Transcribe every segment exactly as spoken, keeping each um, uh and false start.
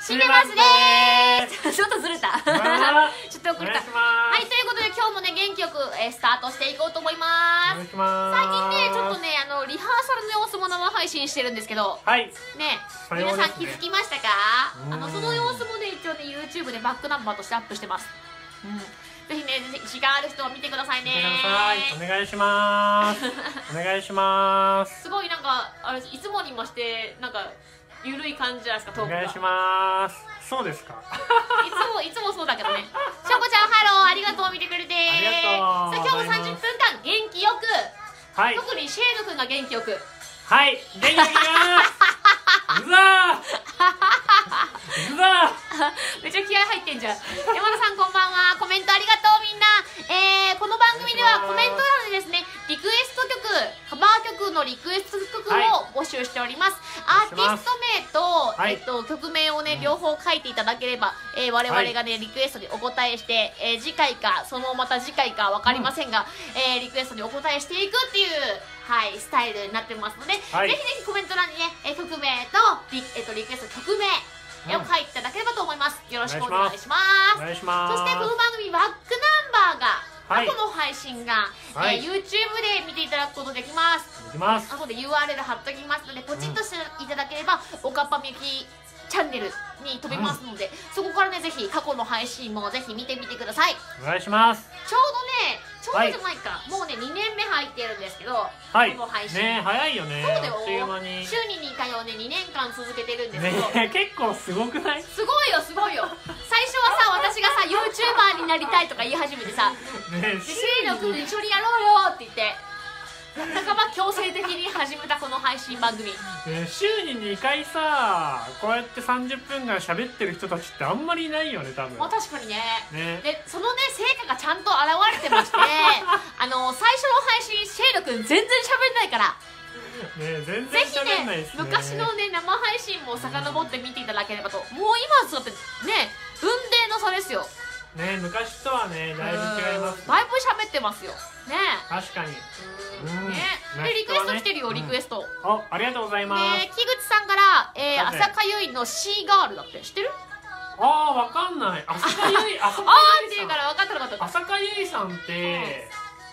シネマスでーす。ちょっとずれた。ちょっと遅れた。はい、ということで今日もね元気よく、えー、スタートしていこうと思います。最近ねちょっとねあのリハーサルの様子も生配信してるんですけど、はい、ね皆さん気づきましたか？あのその様子もね一応ね YouTube でバックナンバーとしてアップしてます。うん。ぜひね、時間ある人は見てくださいね。 お願いします。お願いします。 すごいなんかあれいつもにましてなんかゆるい感じじゃないですかトークが。 お願いします。そうですか。 いつもいつもそうだけどね。しょこちゃんハローありがとう見てくれて。 ありがとう。 さあ今日もさんじゅっぷんかん元気よく。 はい。 特にシェードくんが元気よく。 はい。元気よく。うわー。うわめっちゃ気合入ってんじゃん。山田さんこんばんは。コメントありがとうみんな。えー、この番組ではコメント欄でですねリクエスト曲カバー曲のリクエスト曲を募集しております。アーティスト名と、はい、えっと、曲名をね両方書いていただければ、えー、我々がねリクエストにお答えして、えー、次回かそのまた次回か分かりませんが、うん、えー、リクエストにお答えしていくっていうはい、スタイルになってますので、はい、ぜひぜひコメント欄にね、えー、曲名とリ、えー、とリクエスト曲名を書いていただければと思います。よろしくお願いします。お願いします。そしてこの番組バックナンバーが過去の配信が、はい、えー、YouTube で見ていただくことできます。できます。後で ユーアールエル 貼っときますのでポチッとしていただければ、うん、おかっぱみゆきチャンネルに飛びますので、うん、そこからねぜひ過去の配信もぜひ見てみてください。 お願いします。 ちょうどねちょうどじゃないか、はい、もうねにねんめ入ってるんですけど、はい、この配信ね早いよね。 そうだよ。週ににかいをねにねんかん続けてるんですけど、 ね結構すごくない？ すごいよすごいよ。最初はさ私がさ YouTuber になりたいとか言い始めてさ「ねシードくん一緒にやろうよ」って言って半ば強制的に始めたこの配信番組、 ね、週ににかいさこうやってさんじゅっぷんかん喋ってる人たちってあんまりいないよね多分。 まあ確かにね。ねでそのね成果がちゃんと現れてましてあの最初の配信シェードくん全然喋んないからね全然喋んないですね。 ぜひね昔のね生配信も遡って見ていただければと。もう今だってね雲泥の差ですよね。昔とはねだいぶ違います。 だいぶ喋ってますよね。確かに。 うんねでリクエスト来てるよリクエスト。 あありがとうございます。 ね木口さんからえ朝香ゆいのシーガールだって知ってる？ ああわかんない。朝香ゆいあーって言うから分かった分かった。 朝香ゆいさんって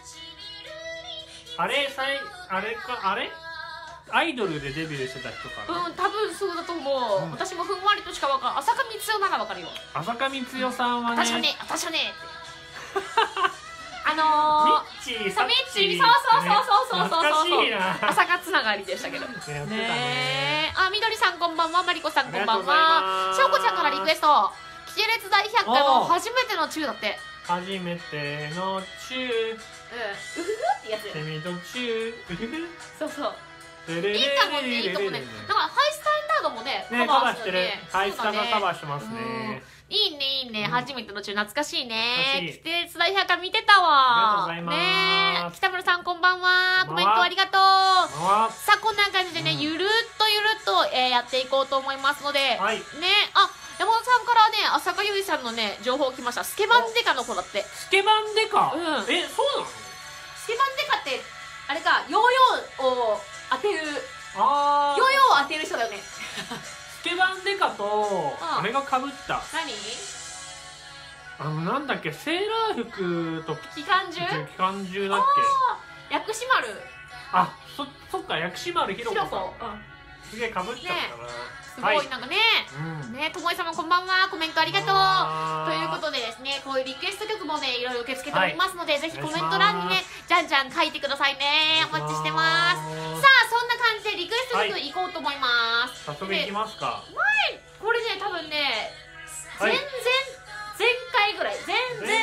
あれさいあれかあれアイドルでデビューしてた人かな。 うん多分そうだと思う、うん、私もふんわりとしか分かんない。朝香光代なら分かるよ。 朝香光代さんはね私はね私はねってあのー、 ミッチーさミッチーそうそうそうそうそうそうそう朝香つながりでしたけどね。あみどりさんこんばんは。まりこさんこんばんは。しょうこちゃんからリクエストキテレツ大百科の初めてのチューだって。 初めてのチュー、うん、うふふってやつ。 セミとチュー、うふふ。 そうそういいかもねいいかもね。だからハイスタンダードもねカバーしてる。ハイスタがカバーしてますね。 いいねいいね、初めての中懐かしいね。キテレツ大百科見てたわ。 ありがとうございます。 北村さんこんばんは。コメントありがとう。さあこんな感じでねゆるっとゆるっとやっていこうと思いますのでね。あ山本さんからね朝香ゆいさんのね情報来ました。スケバンデカの子だって。 スケバンデカ、うん、えそうなの？ スケバンデカってあれかヨーヨーを当てるあヨーヨーを当てる人だよね。 スケバンデカとあれがかぶった。 何？ あのなんだっけセーラー服と機関銃？ 機関銃だっけ？薬師丸。 あそそっか薬師丸ひろ子さん。すげえかぶっちゃったな。 すごいなんかね、ねともえさんもこんばんは。コメントありがとう。ということでですねこういうリクエスト曲もねいろいろ受け付けておりますのでぜひコメント欄にねじゃんじゃん書いてくださいね。お待ちしてます。さあそんな感じでリクエスト曲いこうと思います。 早速いきますか。 前これね多分ね前々前回ぐらい前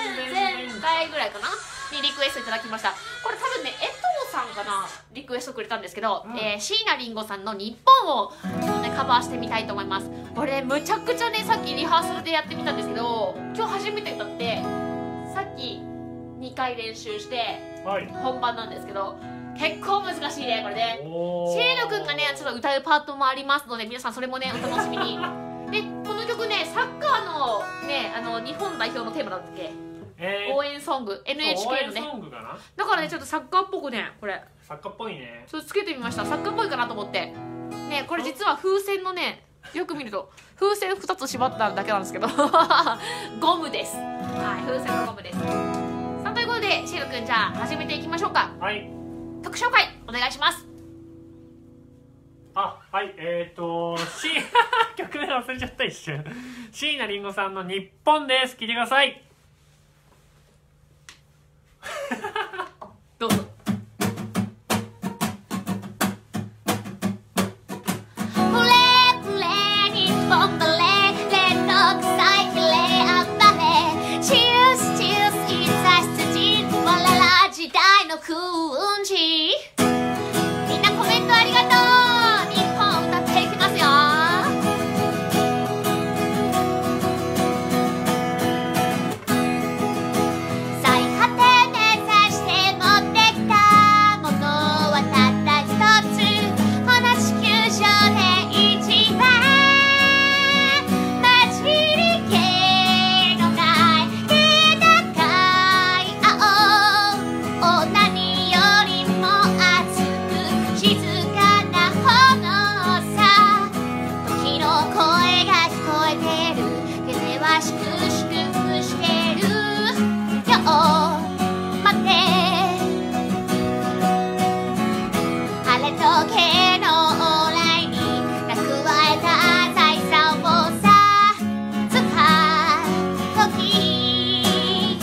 々前回ぐらいかなにリクエストいただきました。これ多分ね江藤さんかなリクエストくれたんですけど、うん、えー、椎名林檎さんの「日本」をちょっとねカバーしてみたいと思います。これむちゃくちゃねさっきリハーサルでやってみたんですけど今日初めて歌ってさっきにかい練習して本番なんですけど、はい、結構難しいねこれね。シェードくんがねちょっと歌うパートもありますので皆さんそれもねお楽しみに。でこの曲ねサッカーのねあの日本代表のテーマだったっけ、えー、応援ソング エヌエイチケー のね。だからねちょっとサッカーっぽくねこれサッカーっぽいねちょっとつけてみました。サッカーっぽいかなと思ってね。これ実は風船のねよく見ると風船ふたつ縛っただけなんですけどゴムです。はい、風船のゴムです。さあということでシェル君、じゃあ始めていきましょうか。 はい。 曲紹介お願いします。 あ、はい、えっ、ー、とし曲名忘れちゃった一瞬。椎名林檎さんの日本です。聴いてください。 どうぞ。みんなコメントありがとう。日本歌っていきますよ。最果て目指して持ってきたものはたった一つ。この地球上で一番混じり気のない高い青。何よりも熱く静かな炎さ。時の声が聞こえてる。風は粛々してるよ。待って、晴れ時計の往来に蓄えた財産をさ使う時、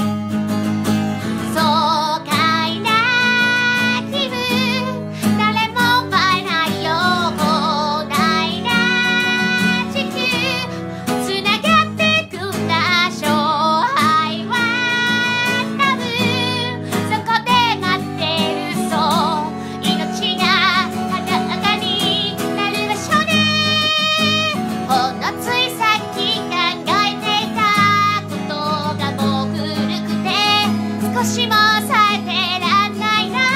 爽快な気分、誰も奪えないよう大な地球、つながってくんだ。勝敗は多分そこで待ってる。そう命が裸になる場所で、ほんのついさっき考えていたことがもう古くて少しもさえてらんないな。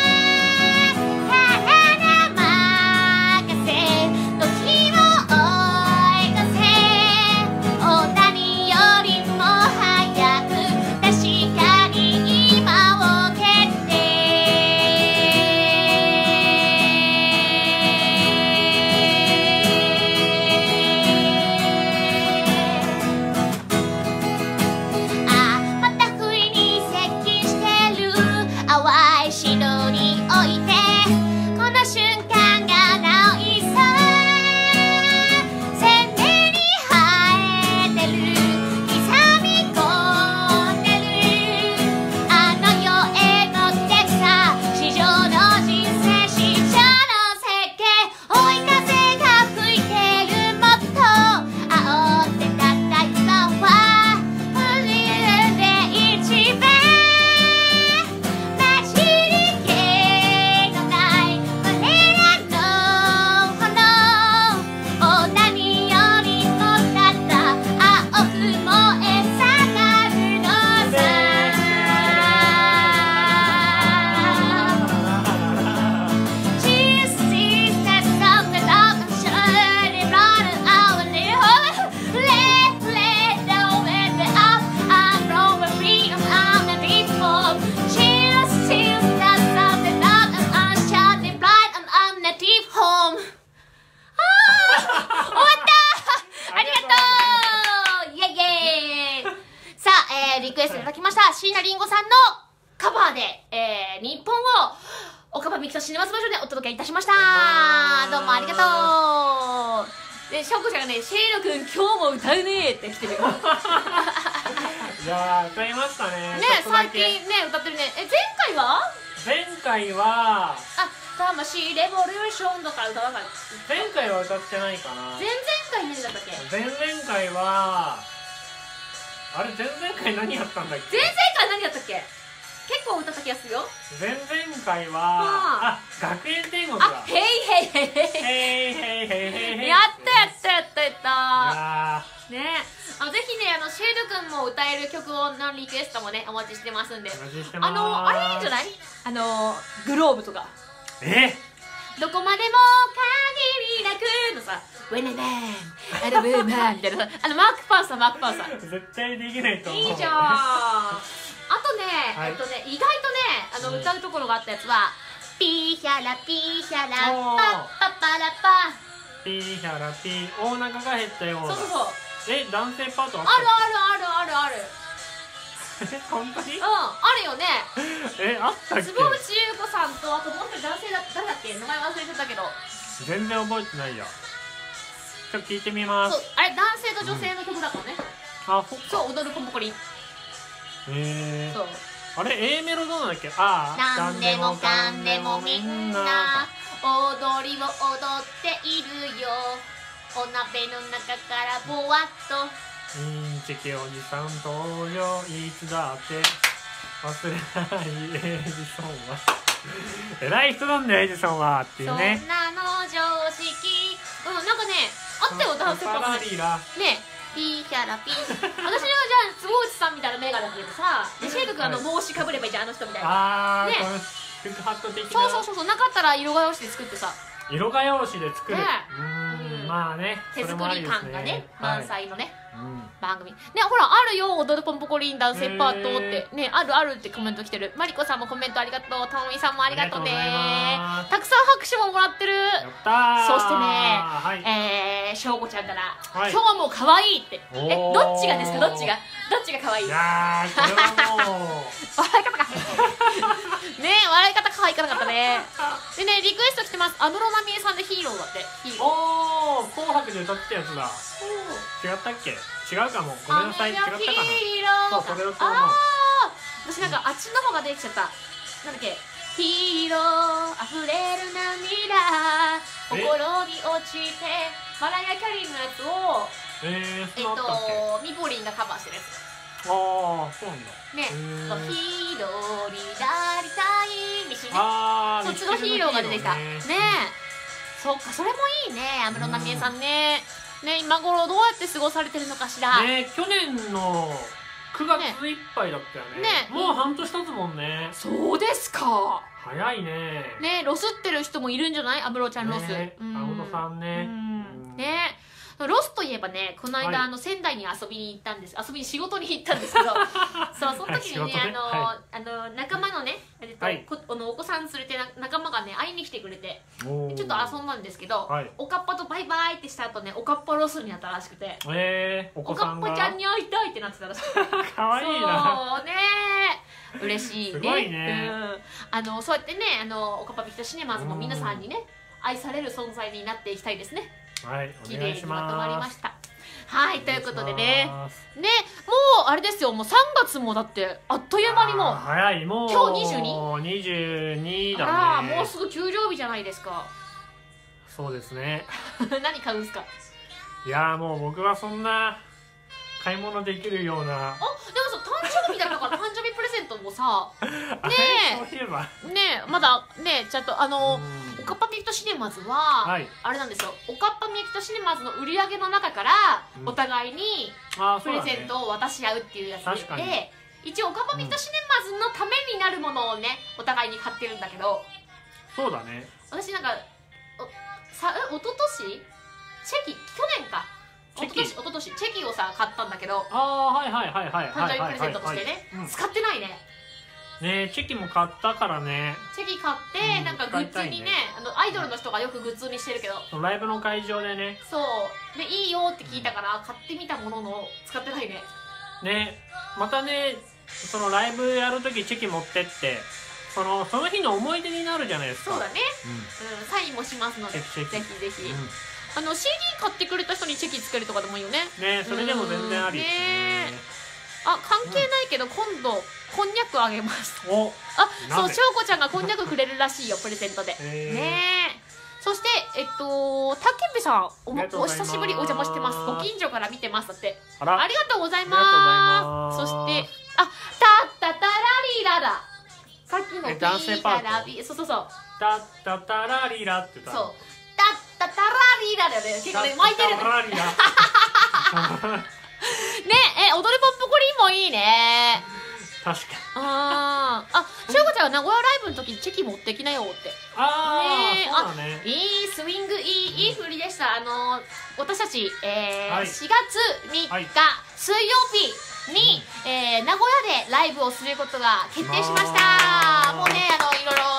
体任せ時を追い越せ。お何よりも早く確かに今を決定。あ、また不意に接近してる。淡い白に置いてこの瞬間がなおいそう鮮明に映えてる。刻み込んでるあの世へ乗ってさ。地上の人生、地上の設計、追い風が吹いてる。もっと煽ってたった今は不自由で一番混じり気のない我らの炎。お何よりもたった青く燃え盛るのさ。Just see that something up and shining bright our little let let down with the up. I'm growing freedom, I'm a people. Just see that something up and shining bright and I'm native home. あー終わったありがとうイェイイェイ。さあ、えー、リクエストいただきました椎名林檎さんのカバーで、えー、日本を岡場ミキとシネマスバージョンでお届けいたしました。どうもありがとう。で、ショコちゃんがね、シェイロ君今日も歌うねーって来てるよ。 いやー、歌いましたね。 ね、最近ね、歌ってるね。え、前回は前回はあ、魂レボリューションとか歌わなかった。 前回は歌ってないかな。 前々回何だったっけ。 前々回はあれ前々回何やったんだっけ。 前々回何やったっけ。結構歌った気がするよ。 前々回はあ、学園天国だ。 あ、へいへいへいへいへいへいへいへいへい。 やったやったやったやったいやね。あのぜひね、あのシェル君も歌える曲をのリクエストもねお待ちしてますんで。 お待ちしてます。 あのあれいいんじゃない。あのグローブとかえどこまでも限りなくのさ、ウェネネンアルブーマンみたいなさ、あのマーク・パンサーマーク・パンサー絶対できないと思う。 いいじゃん。あとね、 はい、 えっとね、意外とね、あの歌うところがあったやつは、ピーヒャラピーヒャラパッパパラパピーヒャラピー、お腹が減ったようだ。 そうそうそう。 え、男性パートあっあるあるあるあるある。 た本当に？ うん、あるよね。 え、あったっけ？ 坪内優子さんと、あともう一人男性だ、誰だっけ、名前忘れてたけど。 全然覚えてないや。ちょっと聞いてみます。 そう、あれ男性と女性の曲だからね。 あ、そっか。 そう、踊るポンポコリン。 へえ。 そう。 あれ A メロどうなんだっけ？ああ、 なんでもかんでもみんな踊りを踊っているよ。お鍋の中からぼわっと。 インチキおじさん登場、いつだって忘れないエイジソンは偉い人なんだよエイジソンはっていうね。 そんなの常識。うん、なんかね、あったよ男性パートね。ね、ピーヒャラピー。私のじゃあ坪内さんみたいなメガネだけどさ、でシェイク君あの帽子かぶればいいじゃん、あの人みたいな。 ああ、 ね、 フックハット的な。 そうそうそうそう、なかったら色画用紙で作ってさ。 色画用紙で作る。 ね、 うん、まあね、 手作り感がね、満載のね。番組ね、ほらあるよ、踊るポンポコリン男性パートってね、あるあるってコメント来てる。マリコさんもコメントありがとう。たもみさんもありがとうね。たくさん拍手ももらってる。 やったー。 そしてね、 はい、 えー、しょうこちゃんから、はい、今日も可愛いって。え、どっちがですか？どっちがどっちが可愛い？いやー、これはもう笑い方がね、笑い方可愛かなかったね。でね、リクエスト来てます。安室奈美恵さんでヒーローだって。ヒーロー。 おー、紅白で歌ってたやつだ。違ったっけ？違うかも。ごめんなさい。違ったかな。そう、それをそう思う。 あー、私なんかあっちの方が出てきちゃった。なんだっけ、ヒーロー溢れる涙心に落ちて、マライア・キャリーのやつをえー、 えっとミポリンがカバーしてるやつ。 ああ、そうなんだね。ヒーローになりたいにしね。 ああ、 そっちのヒーローが出てきたね。そっか、それもいいね。安室奈美恵さんね。ね、今頃どうやって過ごされてるのかしら。 ね、去年のくがついっぱいだったよね。ね、もう半年経つもんね。 そうですか。 早いね。 ね、ロスってる人もいるんじゃない？安室ちゃんロス。 安室さんね。 ね。ロスといえばね、この間、はい、あの仙台に遊びに行ったんです。遊びに仕事に行ったんですけどそう、その時にね、ね、あの、はい、あの仲間のね、えっと、はい、こあのお子さん連れてな仲間がね会いに来てくれて、ちょっと遊んだんですけど、はい、おかっぱとバイバイってした後ね、おかっぱロスになったらしくて、 えー、お子さんがおかっぱちゃんに会いたいってなってたらしくてかわいいな。 そうね、嬉しいね。 すごいね、 うん、あのそうやってね、あのおかっぱビクトシネマズも皆さんにね愛される存在になっていきたいですね。 はい、 綺麗にまとまりました。はい、ということでね、ね、もうあれですよ、もうさんがつもだってあっという間にもう早い、もう今日 にじゅうに？ にじゅうにだね。 あら、もうすぐ給料日じゃないですか。 そうですね何買うんですか？ いやー、もう僕はそんな買い物できるような。 あ、でもさ、誕生日だから誕生日プレゼントもさねえ、そういえばねえ、まだねちゃんとあのおかっぱミキトシネマズは、はい、あれなんですよ、おかっぱミキトシネマズの売り上げの中からお互いにプレゼントを渡し合うっていうやつで、ね、一応おかっぱミキトシネマズのためになるものをねお互いに買ってるんだけど、 そうだね、 私なんかおさおととしチェキ去年かおととしおととしチェキをさ買ったんだけど、 ああ、はいはいはいはい、 誕生日プレゼントとしてね、使ってないね。 ね、チェキも買ったからね。 チェキ買って、うん、なんかグッズにね、ね、あのアイドルの人がよくグッズにしてるけど、 ライブの会場でね、 そうでいいよって聞いたから買ってみたものの使ってないね。 ね、またね、そのライブやるときチェキ持ってってそのその日の思い出になるじゃないですか。 そうだね、うん、うん、サインもしますので、ぜひぜひ、うん、あの シーディー 買ってくれた人にチェキつけるとかでもいいよね。ね、それでも全然ありですね。あ、関係ないけど、うん、今度こんにゃくあげます。お、あ、そう、しょうこちゃんがこんにゃくくれるらしいよプレゼントでね。そしてえっとたけべさん お, お久しぶり、お邪魔してます。ご近所から見てますだって。あら、ありがとうございます。そしてあ、たったたらりらだ、さっきのピータラビ、そうそうそう、 たったたらりらって言った。 そう、たったたらりらだよね。結構ね巻いてるね。ねえ、踊るポップコリンもいいね。 確かに。 ああ、しょうこちゃんが名古屋ライブの時にチェキ持ってきなよって。 ああ、そうだね。 いいスイング、いい、いい振りでした。あの私たち、えー、しがつみっか水曜日に、えー、名古屋でライブをすることが決定しました。もうね、あのいろいろ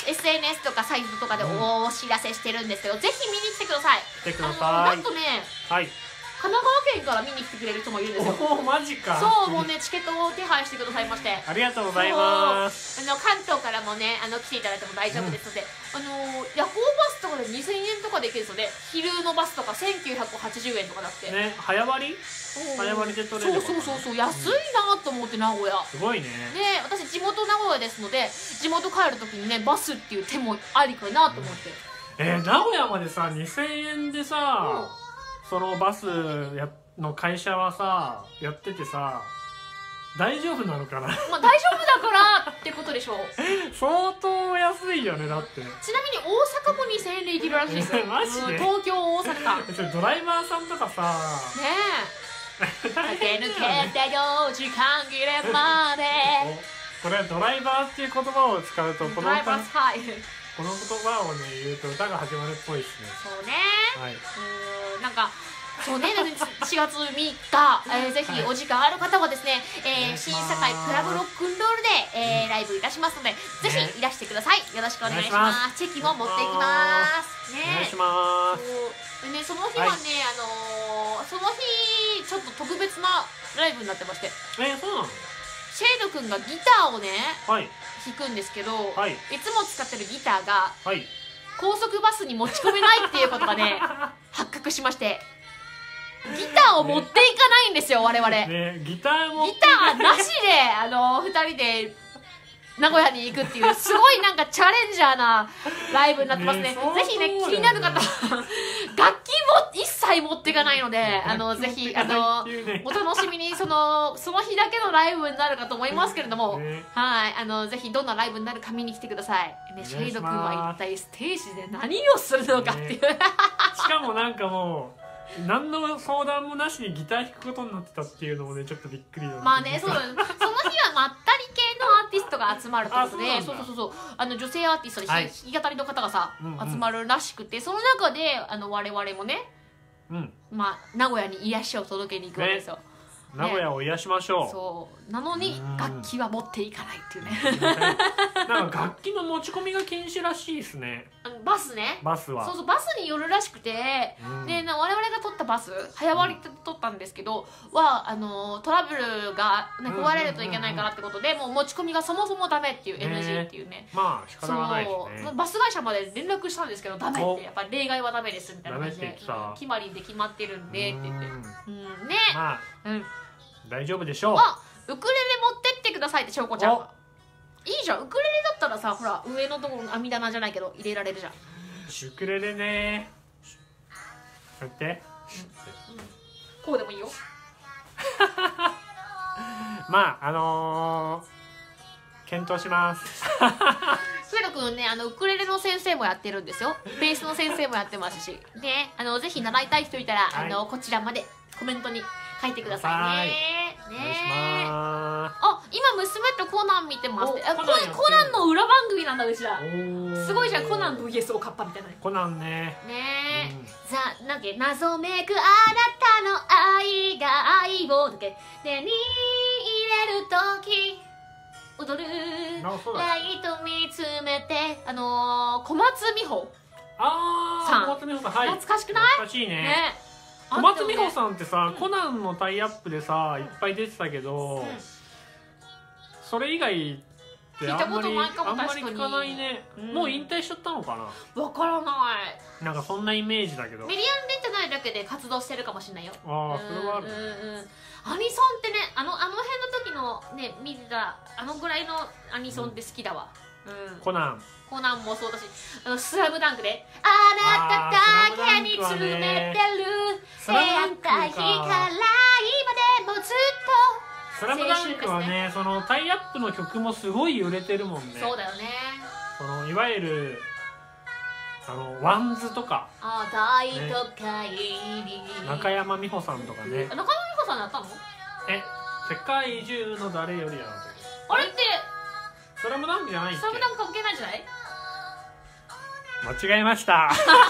エスエヌエス とかサイトとかでお知らせしてるんですけど、ぜひ見に来てください。 来てくだあのさい。 なんとね、 はい。 神奈川県から見に来てくれる人もいるんですよ。 おお、マジか。 そう、もうね、チケットを手配してくださいまして、 ありがとうございます。 あの関東からもね、あの来ていただいても大丈夫ですので、うん、あの夜行バスとかでにせんえんとかで行けるので、昼のバスとかせんきゅうひゃくはちじゅうえんとかだってね、早割早割で取れる。 そうそうそうそう、安いなと思って、名古屋すごいね。 で、私地元名古屋ですので、地元帰るときにね、バスっていう手もありかなと思って、 うん、えー、名古屋までさにせんえんでさ、うん、そのバスやの会社はさやっててさ、大丈夫なのかな。 まあ大丈夫だからってことでしょう。 相当安いよね。だってちなみに大阪もにせんえんで行けるらしいです。 マジで、 うん、東京大阪それドライバーさんとかさねえ駆け抜けてよ時間切れまで。 これドライバーっていう言葉を使うと、このドライバーはいこの言葉をね言うと歌が始まるっぽいですね。 そうね、 はい、 うーん、なんかそうね、しがつみっか、えー、ぜひお時間ある方はですね、えー、新堺クラブロックンロールで、えー、ライブいたしますので、ぜひいらしてください。よろしくお願いします。チェキも持っていきますね。 お願いします。 でね、その日はね、はい、あのー、その日ちょっと特別なライブになってまして、 えー、そうなの？ シェイド君がギターをね、はい、弾くんですけど、はい、いつも使ってるギターが、はい、高速バスに持ち込めないっていうことがね発覚しまして、ギターを持っていかないんですよ、ね、我々、ね、 ギターもギターなしであのふたりで名古屋に行くっていうすごいなんかチャレンジャーなライブになってますね。ね、ぜひね、気になる方楽器も一切持っていかないので、あのぜひあのお楽しみに、そのその日だけのライブになるかと思いますけれども、ね、はい、あのぜひどんなライブになるか見に来てください。ね、シェイド君は一体ステージで何をするのかっていう、ね、 しかもなんかもう何の相談もなしにギター弾くことになってたっていうのもね、ちょっとびっくりだ。 まあね、そうだ、その日はまったり系のアーティストが集まるということで、そうそうそうそう、あの女性アーティストで弾き語りの方がさ、うんうん、集まるらしくて、その中であの我々もね、うん、まあ名古屋に癒しを届けに行くわけですよ。ね、 名古屋を癒しましょう。 そうなのに楽器は持っていかないっていうね。 なんか楽器の持ち込みが禁止らしいですね。 バスね。 バスは。 そうそう、バスによるらしくて、うん、で我々が取ったバス早割りで取ったんですけど、うん、はあのトラブルが、ね、壊れるといけないからってことで、もう持ち込みがそもそもダメっていう エヌジー っていうね。 まあ仕方がないですね。 バス会社まで連絡したんですけど、ダメって、やっぱ例外はダメですみたいな感じで、決まりで決まってるんでって言って、うんね、まあ、うん。 大丈夫でしょう。 あ、ウクレレ持ってってくださいって、しょうこちゃん。いいじゃん、ウクレレだったらさ、ほら上のところの網棚じゃないけど入れられるじゃん。 ウクレレね、こうやって、うんうん、 こうでもいいよ。 まああのー、検討します。 スエロ君ね、あのウクレレの先生もやってるんですよ。ベースの先生もやってますし、ね、あのぜひ習いたい人いたら、はい、あのこちらまでコメントに書いてくださいね。ね、お願いします。あ、今娘とコナン見てますって。あ、コナンの裏番組なんだ、うちら。すごいじゃん、コナン ブイエス おかっぱみたいな。 コナンね。 ねえ、うん、ザなんだっけ、謎めくあなたの愛が愛をだけ手に入れるとき踊るライト見つめて、あのー、小松美穂さん。 あー、小松美穂さん、はい、 懐かしくない？ 懐かしいね。ね、小松美穂さんってさ、うん、コナンのタイアップでさいっぱい出てたけど、うん、それ以外ってあんまりあんまり聞かないね、うん、もう引退しちゃったのかな。 わからない。 なんかそんなイメージだけど、 メディアに出てないだけで活動してるかもしれないよ。 ああ、それはある。うんうん、 アニソンってね、あのあの辺の時のね見てたあのぐらいのアニソンって好きだわ。うん、 コナンコナンもそうだし、あのスラムダンクであなただけに詰めてる部屋から今でもずっと。 スラムダンクはね、そのタイアップの曲もすごい売れてるもんね。 そうだよね。 そのいわゆるあのワンズとか、 あ、大都会に中山美穂さんとかね。 中山美穂さんやったの？ え、世界中の誰よりやな。 あれってスラムダンクじゃないっけ？ スラムダンク関係ないんじゃない？ 間違えました。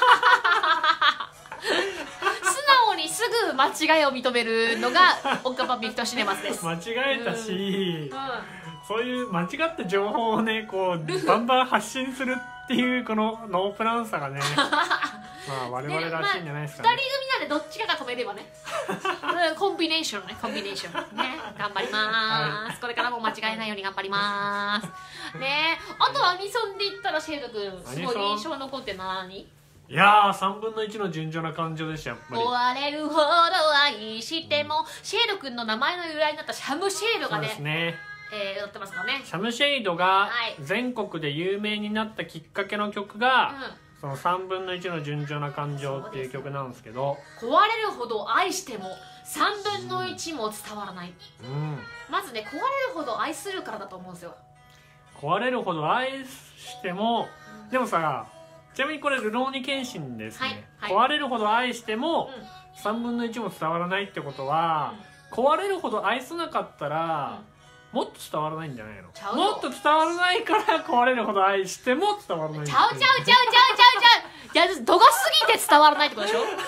素直にすぐ間違いを認めるのがオカパピクトシネマスです。 間違えたし、うん、 そういう間違った情報をねこうバンバン発信するっていうこのノープランさがねまあ我々らしいんじゃないですかね。 ふたり組なんでどっちかが止めればねコンビネーションねコンビネーションね頑張りまーす、はい、これからも間違えないように頑張りまーすね。あとアニソンで言ったらシェード君すごい印象残って何？ いやーさんぶんのいちの順調な感情でしたやっぱり。 壊れるほど愛しても、うん、シェード君の名前の由来になったシャムシェードがね、そうですね、えー、踊ってますかね。 シャムシェイドが全国で有名になったきっかけの曲が、はい、そのさんぶんのいちの順調な感情っていう曲なんですけど、 壊れるほど愛してもさんぶんのいちも伝わらない、うん、まずね壊れるほど愛するからだと思うんですよ。 壊れるほど愛しても、うん、でもさちなみにこれルローニケンシンですね、はいはい、壊れるほど愛しても、うん、さんぶんのいちも伝わらないってことは、うん、壊れるほど愛さなかったら、うん、もっと伝わらないんじゃないの？もっと伝わらないから壊れるほど愛しても伝わらない。 ちゃうちゃうちゃうちゃうちゃうちゃういや度が過ぎて伝わらないってことでしょえ、そういう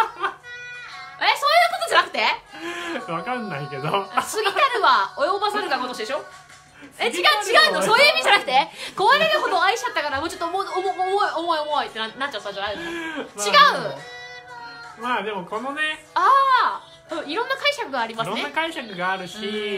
ことじゃなくてわかんないけど過ぎたるは及ばさるがごとしでしょえ、違う違うの、そういう意味じゃなくて壊れるほど愛しちゃったからもうちょっと重い重い重い重いって な, なっちゃったじゃないの、まあ、違う。まあでもこのねああいろんな解釈がありますね。 いろんな解釈があるし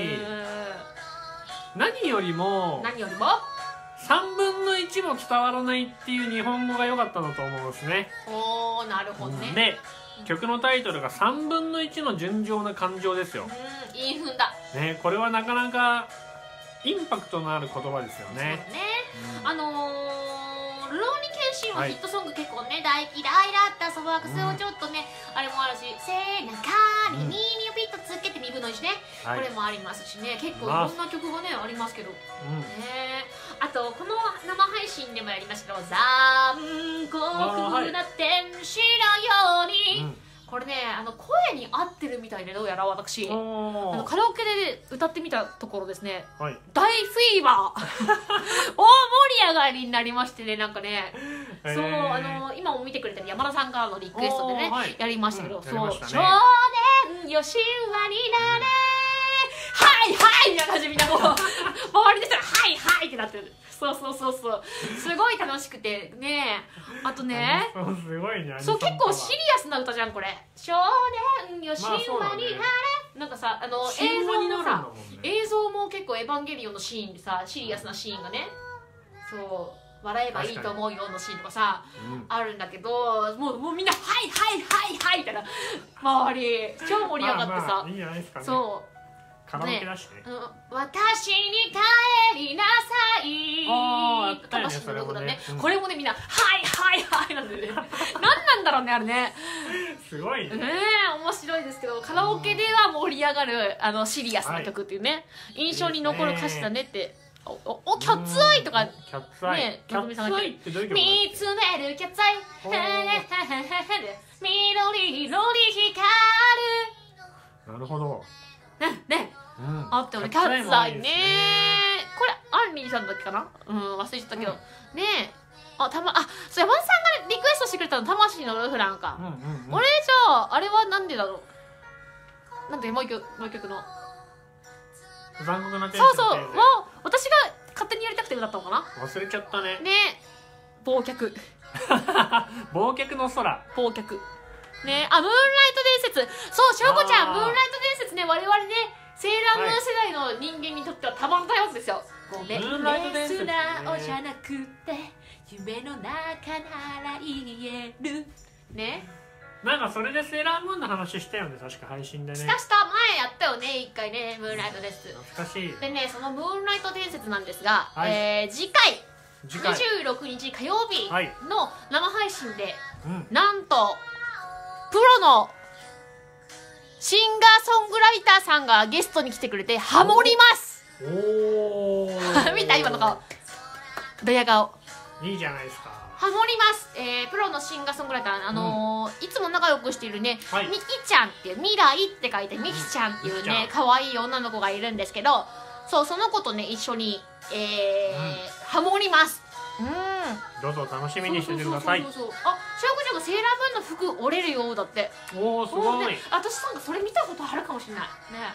何よりも何よりもさんぶんのいちも伝わらないっていう日本語が良かったんだと思うんですね。 おーなるほどね。 で曲のタイトルがさんぶんのいちの純情な感情ですよ。 うんいい踏んだね。これはなかなかインパクトのある言葉ですよね。そうね、 うん、あのー、ルローニケンシンはヒットソング結構ね、はい、大嫌いだったソバクスをちょっとね、うん、あれもあるし背中に耳をピッとつけてにぶのいちね、はい、これもありますしね結構いろんな曲がねありますけど、うん、ねあとこの生配信でもやりましたけど残酷な天使のように、うんこれねあの声に合ってるみたいでどうやら私あのカラオケで歌ってみたところですね、はい、大フィーバー大盛り上がりになりましてねなんかね、えー、そうあの今も見てくれてる山田さんからのリクエストでね、はい、やりましたけど、うん、そう、ね、少年よしわになれはいはいみたいな感じでみんなこう周りでしたらはいはいってなってる。そうそうそうそうすごい楽しくてねあとねすごいねそう結構シリアスな歌じゃんこれ少年よしわになれ、なんかさあの映像もさ、ね、映像も結構エヴァンゲリオンのシーンでさシリアスなシーンがねそう笑えばいいと思うよのシーンとかさ、うん、あるんだけどもうもうみんなはいはいはいはいみたいな周り超盛り上がってさ、まあまあいいじゃないですかね。そうカラオケだしね、うん、 私に帰りなさいああ魂の曲だね、うん、これもねみんなはいはいはいなんでね何なんだろうねあれねすごいねねえ面白いですけどカラオケでは盛り上がるあのシリアスな曲っていうね、はい、印象に残る歌詞だねってお, お, おキャッツアイとかキャッツアイ、ね、キャッツアイってどういう曲だっけ？ 見つめるキャッツアイ緑色に光るなるほどね、うん、あって俺キャッツアイねこれアンリーさんだっけかなうん忘れちゃったけど、うん、ねえあたまあそう山田さんがリクエストしてくれたの魂のルフランか、うんうんうん、俺じゃああれはなんでだろうなんでもう一曲もう一曲の残酷な天使そうそうは私が勝手にやりたくて歌ったのかな忘れちゃったねね忘却忘却の空忘却ねあムーンライト伝説そうしょうこちゃんムーンライト伝説ね我々ねセーラームーン世代の人間にとってはたまらないわけですよ、はい、ごめんね素直じゃなくて夢の中なら言えるねなんかそれでセーラームーンの話したよね確か配信でねしたした前やったよね一回ねムーンライト伝説懐かしいでねそのムーンライト伝説なんですが、はいえー、次回にじゅうろくにち火曜日の生配信で、はいうん、なんとプロのシンガーソングライターさんがゲストに来てくれてハモりますおー見た今の顔ドヤ顔いいじゃないですかハモります、えー、プロのシンガーソングライター、あのーうん、いつも仲良くしているね、はい、みきちゃんっていう未来って書いてみきちゃんっていうね可愛い女の子がいるんですけどそうその子とね一緒に、えーうん、ハモりますうんどうぞ楽しみにしててください。 そうそうそうそうあ、しょうこちゃんがセーラームーンの服折れるようだっておおすごい、 ね、私なんかそれ見たことあるかもしれないね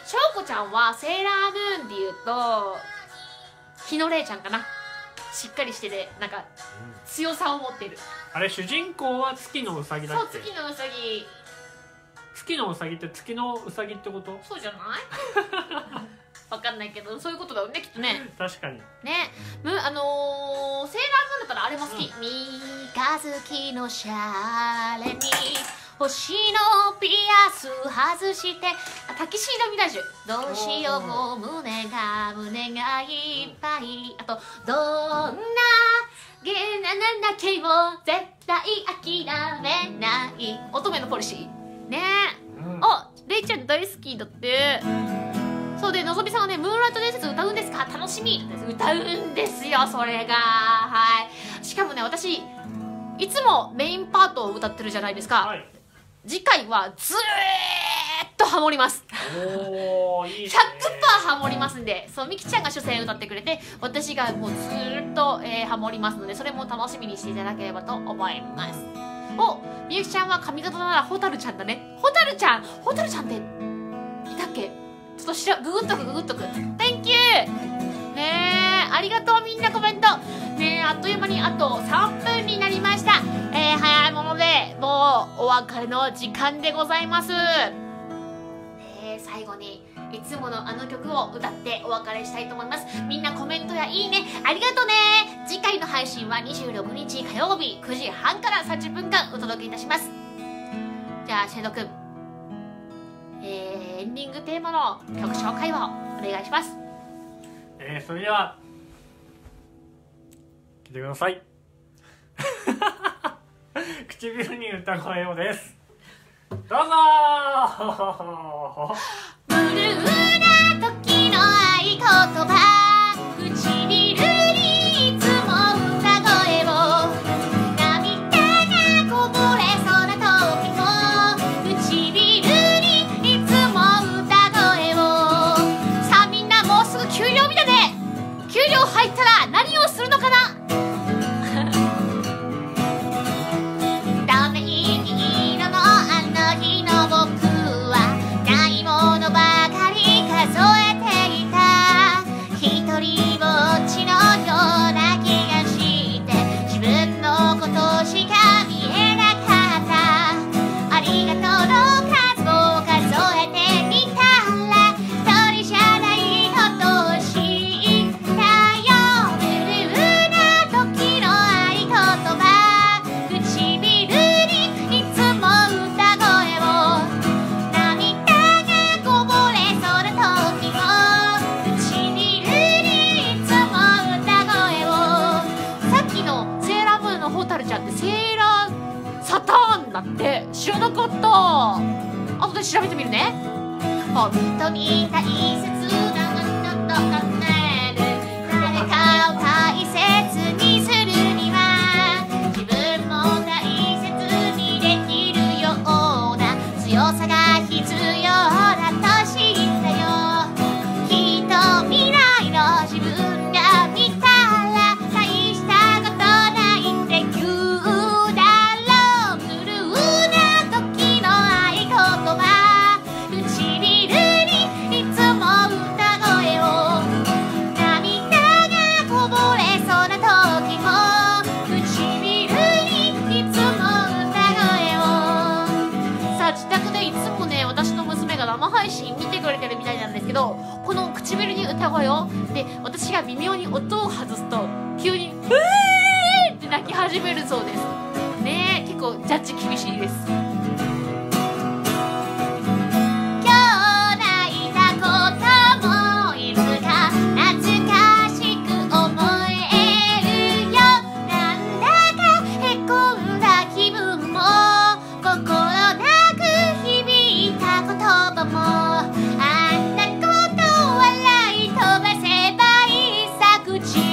しょうこちゃんはセーラームーンでいうと日野麗ちゃんかな。しっかりしててなんか強さを持ってる。 あれ主人公は月のうさぎだっけ？ そう、月のうさぎ。 月のうさぎって月のうさぎってこと？ そうじゃないわかんないけどそういうことだよねきっとね。 確かにね、むあのー、セーラームーンだったらあれも好き、うん、三日月のシャレに星のピアス外してタキシードミラージュどうしよう胸が胸がいっぱいあとどんなゲーナナナ系も絶対諦めない乙女のポリシーねえ、うん、あレイちゃん大好きだってそうでのぞみさんがねムーンライト伝説歌うんですか楽しみ歌うんですよそれがはいしかもね私いつもメインパートを歌ってるじゃないですか、はい、次回はずーっとハモりますおーいいねひゃくパーセント ハモりますんでそうみきちゃんが主戦歌ってくれて私がもうずーっと、えー、ハモりますのでそれも楽しみにしていただければと思いますおみゆきちゃんは髪型ならホタルちゃんだねホタルちゃんホタルちゃんっていたっけちょっとしらググっとくググっとく Thank you ねえありがとうみんなコメントねえあっという間にあとさんぷんになりました、えー、早いものでもうお別れの時間でございます、えー、最後にいつものあの曲を歌ってお別れしたいと思いますみんなコメントやいいねありがとうね次回の配信はにじゅうろくにち火曜日くじはんからさんじゅっぷんかんお届けいたしますじゃあシェドくんえー、エンディングテーマの曲紹介をお願いします。 えー、それでは聴いてください唇に歌声をですどうぞブルーな時の合言葉唇にいつも歌声を涙がこぼれそうな時も唇給料日だね給料入ったら何をするのかなダメいい色のあの日の僕はないものばかり数えていた一人ぼっちのような気がして自分のことしか見えなかったありがとうの数を数えてみたら一人じゃないだって知らなかった後で調べてみるね本当に大切なものとなる誰かを大切にするには自分も大切にできるような強さが必要だと知ったよきっと未来の自分が見たら大したことないって言うだろう時の合言葉唇にいつも歌声を涙がこぼれそうな時も唇にいつも歌声をさあ自宅でいつもね私の娘が生配信見てくれてるみたいなんですけどこの唇に歌声をで私が微妙に音を外すと急に「うー!」って泣き始めるそうですねえ結構ジャッジ厳しいです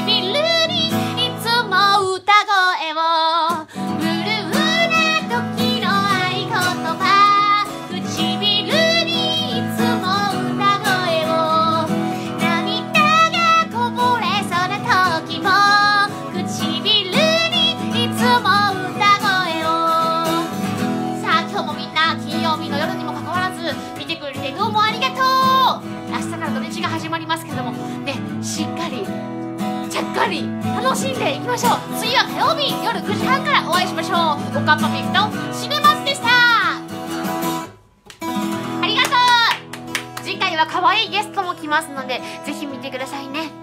唇にいつも歌声をブルーな時楽しんでいきましょう。次は火曜日夜くじはんからお会いしましょう。おかっぱみゆきとシネマスでした。ありがとう。次回は可愛いゲストも来ますのでぜひ見てくださいね。